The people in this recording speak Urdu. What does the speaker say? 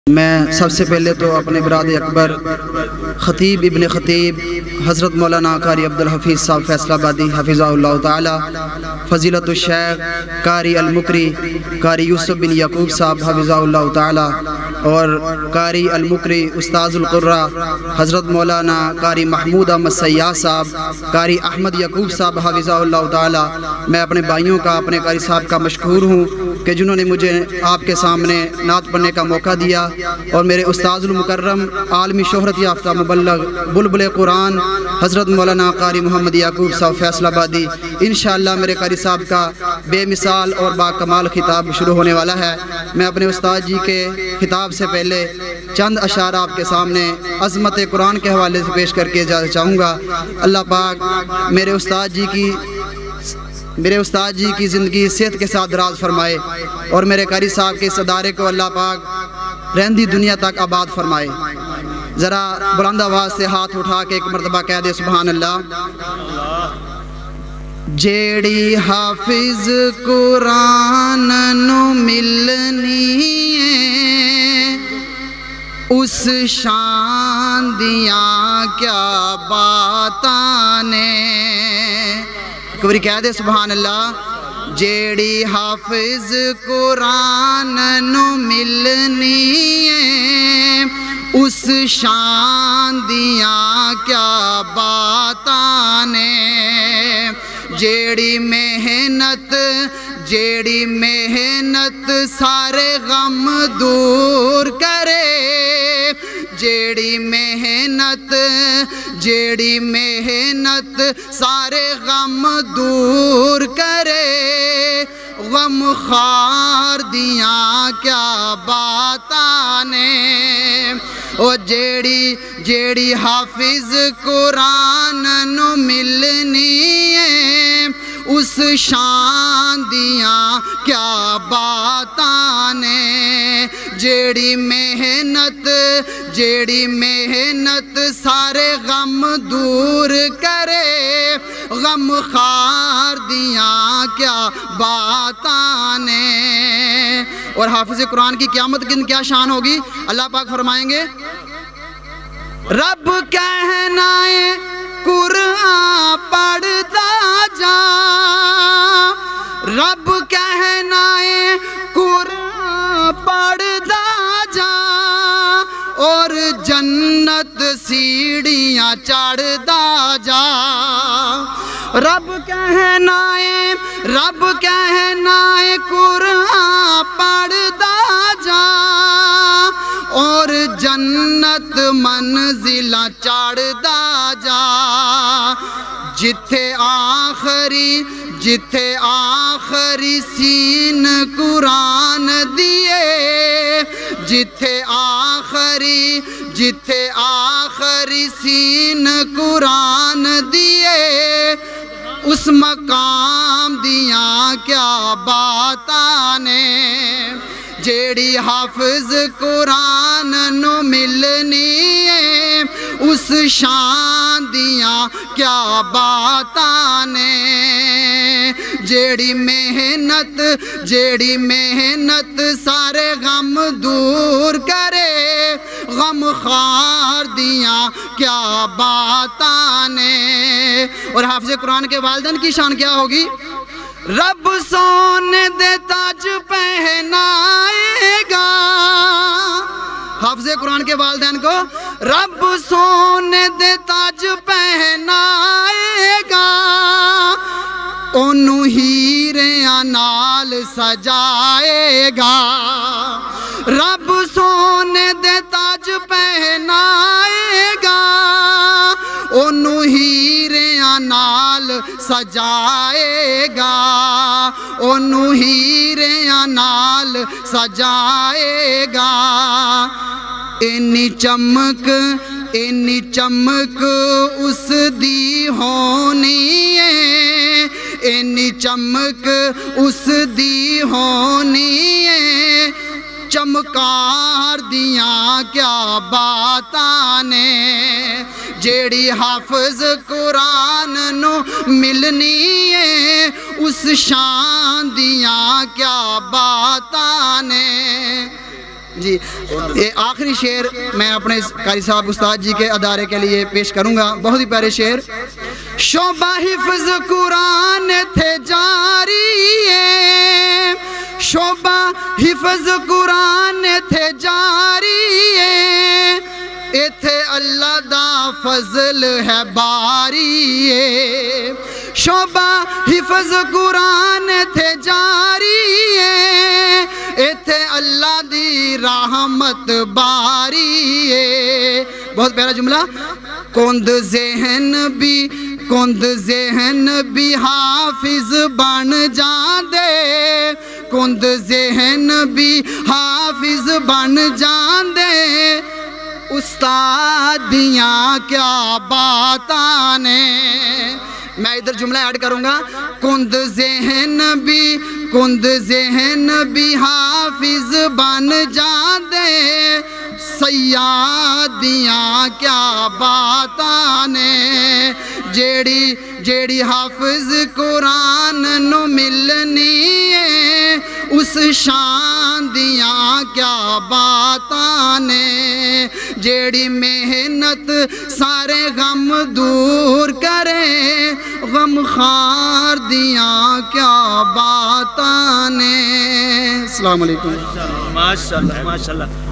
میں سب سے پہلے تو اپنے براد اکبر خطیب ابن خطیب حضرت مولانا قاری عبدالحفیظ صاحب فیصل آبادی حفظہ اللہ تعالی، فضیلت الشیخ قاری المکری قاری یوسف بن یعقوب صاحب حفظہ اللہ تعالی، اور قاری المکری استاذ القرہ حضرت مولانا قاری محمود احمد سیاح صاحب، قاری احمد یعقوب صاحب حفظہ اللہ تعالی، میں اپنے بھائیوں کا، اپنے قاری صاحب کا مشکور ہوں کہ جنہوں نے مجھے آپ کے سامنے نعت پڑھنے کا موقع دیا، اور میرے استاذ المکرم عالمی شہرت یافتہ مبلغ بلبل قرآن حضرت مولانا قاری محمد یعقوب صاحب فیصل آبادی، انشاءاللہ میرے قاری صاحب کا بے مثال اور با کمال خطاب شروع ہونے والا ہے۔ میں اپنے استاد جی کے خطاب سے پہلے چند اشعار آپ کے سامنے عظمت قرآن کے حوالے سے پیش کر کے اجازت چاہوں گا۔ اللہ پاک میرے استاد جی کی زندگی صحت کے ساتھ دراز فرمائے، اور میرے قاری صاحب کے اس ادارے کو اللہ پاک رہندی دنیا تک آباد فرمائے۔ ذرا بلند آواز سے ہاتھ اٹھا کے ایک مرتبہ کہہ دے سبحان اللہ۔ جیڑی حافظ قرآن نو ملنی ہے، اس شان دیاں کیا باتاں نے۔ ایک باری کہہ دے سبحان اللہ۔ جیڑی حافظ قرآن نو ملنی ہے، اس شان دیاں کیا باتاں نے۔ جیڑی محنت سارے غم دور کرے، جیڑی محنت سارے غم دور کرے، غم خار دیاں کیا باتاں نے۔ او جیڑی حافظ قرآن نو ملنی ہے، اس شان دیاں کیا باتاں نے۔ جیڑی محنت سارے غم دور کرے، غم خار دیاں کیا باتاں نے۔ اور حافظ قرآن کی قیامت کے دن کیا شان ہوگی؟ اللہ پاک فرمائیں گے، رب کہنا ہے قرآن پڑھتا جا، رب کہنا ہے قرآن پڑھتا جا، اور جنت سیڑھیاں چڑھتا جا۔ رب کہنا ہے قرآن پڑھتا جا، اور جنت منزلہ چڑھتا جا۔ جتھے آخری سین قرآن دیے، جتھے آخری سین قرآن دیے، اس مقام دیاں کیا باتاں نے۔ جیڑی حافظ قرآن نو ملنی ہے، اس شان دیاں کیا باتاں نے۔ جیڑی محنت سارے غم دور کرے، غم خار دیاں کیا باتاں نے۔ اور حافظ قرآن کے والدین کی شان کیا ہوگی؟ رب سونے دے تاج پہنائے گا۔ حافظ قرآن کے والدین کو رب سونے دے تاج پہنائے گا، انہوں ہیریاں نال سجائے گا۔ رب سونے دے تاج پہنائے گا، انہوں ہیریاں نال سجائے گا، انہوں ہیریاں نال سجائے گا۔ اینی چمک اس دی ہونی ہے، اینی چمک اس دی ہونی ہے، چمکار دیاں کیا باتاں نے۔ جیڑی حافظ قرآن نو ملنی ہے، اس شان دیاں کیا باتاں نے۔ جی آخری شعر میں اپنے قاری صاحب استاد جی کے ادارے کے لیے پیش کروں گا، بہت ہی پیارے شعر۔ شعبہ حفظ قرآن تھے جاری ہے، شعبہ حفظ قرآن تھے جاری ہے، ایتھے اللہ دا فضل ہے باری ہے۔ شعبہ حفظ قرآن تھے جاری ہے، ایتھے اللہ دی رحمت باری ہے۔ بہت پیارا جملہ۔ کند ذہن بھی حافظ بن جاندے، کند ذہن بھی حافظ بن جاندے، استاد دیاں کیا باتاں نے۔ میں ادھر جملہ ایڈ کروں گا۔ کند ذہن بھی حافظ بن جاندے، سیادیاں کیا باتاں نے، جیڑی حافظ قرآن نو ملنی ہے، اس شان دیاں کیا باتاں نے، جیڑی محنت سارے غم دور کرے، غم خار دیاں کیا باتاں نے۔ السلام علیکم۔ ماشاءاللہ ماشاءاللہ۔